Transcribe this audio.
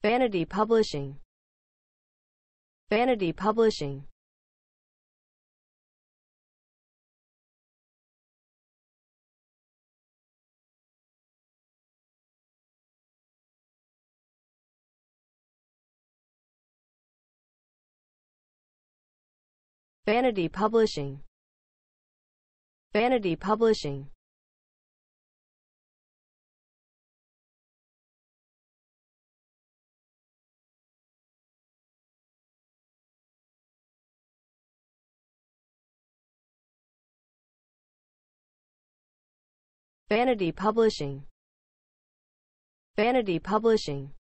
Vanity Publishing. Vanity Publishing. Vanity Publishing. Vanity Publishing. Vanity Publishing. Vanity Publishing.